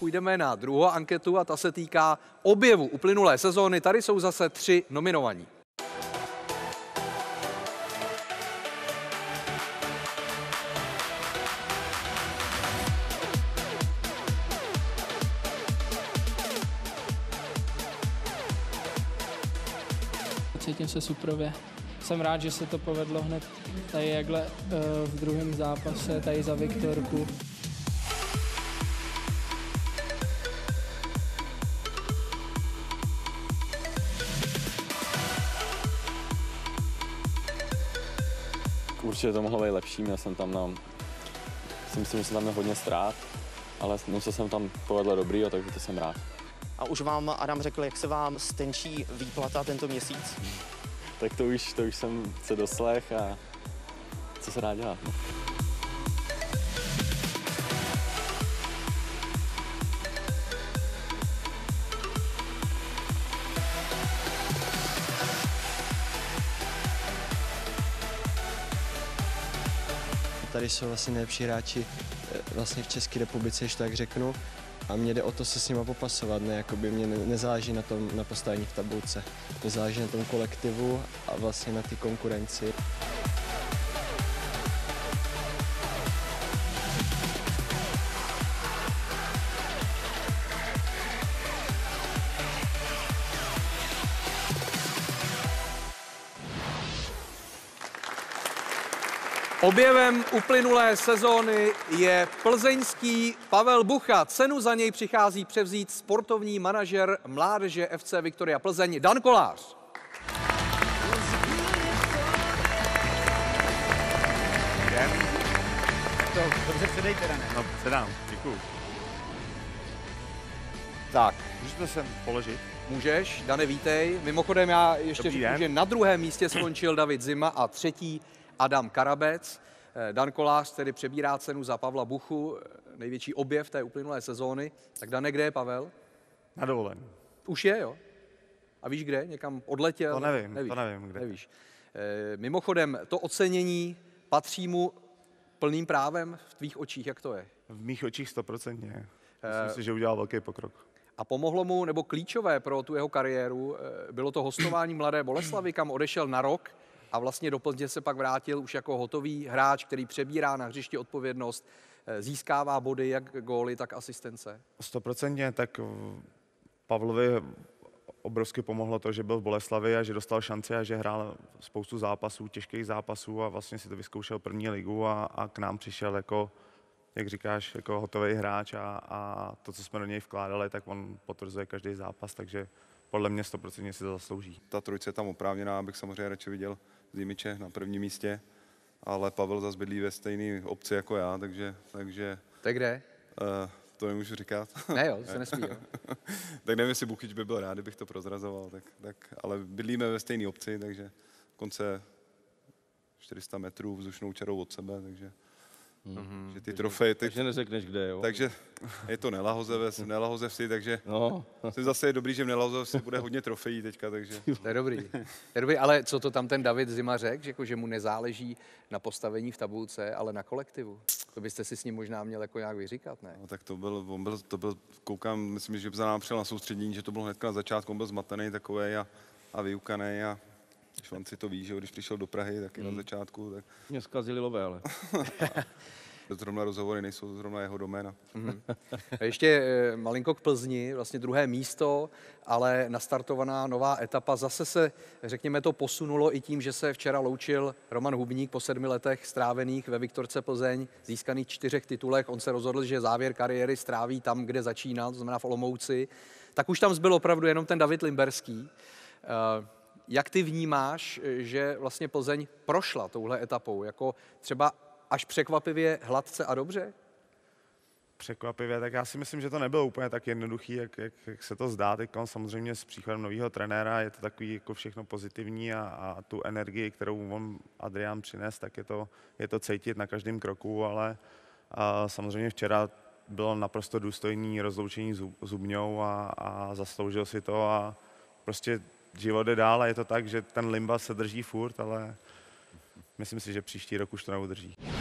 půjdeme na druhou anketu a ta se týká objevu uplynulé sezóny. Tady jsou zase 3 nominovaní. Cítím se suprově. Jsem rád, že se to povedlo hned tady jakhle v druhém zápase, tady za Viktorku. Určitě to mohlo být lepší, já jsem tam si myslím, že jsem tam měl hodně ztrát, ale musel jsem tam povedle dobrý, takže to jsem rád. A už vám Adam řekl, jak se vám stenčí výplata tento měsíc? Tak to už jsem se doslech a co se dá dělat. No. Tady jsou vlastně nejlepší hráči vlastně v České republice, když tak řeknu. A mně jde o to se s nima popasovat, ne? Jakoby mě nezáleží na postavení v tabulce. Mě záleží na tom kolektivu a vlastně na té konkurenci. Objevem uplynulé sezóny je plzeňský Pavel Bucha. Cenu za něj přichází převzít sportovní manažer mládeže FC Viktoria Plzeň Dan Kolář. Dobře předejte, Dané. No, předám, děkuju. Tak, Můžu to sem položit? můžeš, Dane, vítej. Mimochodem já ještě Dobrý řeknu, den. že na druhém místě skončil David Zima a třetí Adam Karabec. Dan Kolář tedy přebírá cenu za Pavla Buchu, největší objev té uplynulé sezóny. Tak Dane, kde je Pavel? Na dovolený. Už je, jo? A víš kde? Někam odletěl? To nevím kde. Nevíš. Mimochodem, to ocenění patří mu plným právem v tvých očích, jak to je? V mých očích 100%. Myslím si, že udělal velký pokrok. A pomohlo mu, nebo klíčové pro tu jeho kariéru, bylo to hostování Mladé Boleslavi, kam odešel na rok a vlastně do Plzně se pak vrátil už jako hotový hráč, který přebírá na hřišti odpovědnost, získává body, jak góly, tak asistence. 100%, tak Pavlovi obrovsky pomohlo to, že byl v Boleslavi a že dostal šanci a že hrál spoustu zápasů, těžkých zápasů a vlastně si to vyzkoušel první ligu a k nám přišel jako, jak říkáš, jako hotový hráč a to, co jsme do něj vkládali, tak on potvrzuje každý zápas, takže podle mě 100% si to zaslouží. Ta trojice je tam oprávněná, abych samozřejmě radši viděl Zimiče na prvním místě, ale Pavel zase bydlí ve stejné obci jako já, takže To je kde? to nemůžu říkat. Ne jo, to se nesmí, jo. Tak nevím, jestli Buchyč by byl rád, kdybych to prozrazoval, ale bydlíme ve stejné obci, takže konce 400 metrů vzdušnou čarou od sebe, takže že ty trofeje... Takže neřekneš kde, jo? Takže je to Nelahoze vsi, takže zase je dobrý, že v Nelahoze vsi bude hodně trofejí teďka, takže... To je dobrý. To je dobrý, ale co to tam ten David Zima řekl, jako, že mu nezáleží na postavení v tabulce, ale na kolektivu. To byste si s ním možná měl jako nějak vyříkat, ne? No, tak to byl, koukám, myslím, že za námi přijel na soustředění, že to bylo hnedka na začátku, on byl zmatený takovej a vyukaný a Švanci to ví, že když přišel do Prahy, taky na začátku, tak... Mě zkazili lové, ale... Zrovna rozhovory nejsou zrovna jeho doména. A ještě malinko k Plzni, vlastně druhé místo, ale nastartovaná nová etapa. Zase se, řekněme, to posunulo i tím, že se včera loučil Roman Hubník po 7 letech strávených ve Viktorce Plzeň, získaných 4 titulech. On se rozhodl, že závěr kariéry stráví tam, kde začínal, to znamená v Olomouci. Tak už tam zbyl opravdu jenom ten David Limberský. Jak ty vnímáš, že vlastně Plzeň prošla touhle etapou? Jako třeba až překvapivě hladce a dobře? Překvapivě, tak já si myslím, že to nebylo úplně tak jednoduchý, jak se to zdá. Teď samozřejmě s příchodem nového trenéra je to takový jako všechno pozitivní a tu energii, kterou on Adrián přines, tak je to cítit na každém kroku, ale samozřejmě včera bylo naprosto důstojný rozloučení s Zubňou a zasloužil si to a prostě život jde dál a je to tak, že ten Limba se drží furt, ale myslím si, že příští rok už to neudrží.